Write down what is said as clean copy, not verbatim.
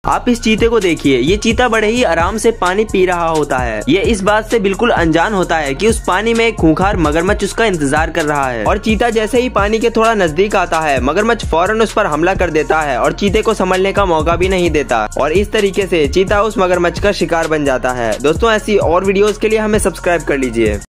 आप इस चीते को देखिए, ये चीता बड़े ही आराम से पानी पी रहा होता है। ये इस बात से बिल्कुल अनजान होता है कि उस पानी में एक खूंखार मगरमच्छ उसका इंतजार कर रहा है। और चीता जैसे ही पानी के थोड़ा नजदीक आता है, मगरमच्छ फौरन उस पर हमला कर देता है और चीते को संभलने का मौका भी नहीं देता। और इस तरीके से चीता उस मगरमच्छ का शिकार बन जाता है। दोस्तों, ऐसी और वीडियोस के लिए हमें सब्सक्राइब कर लीजिए।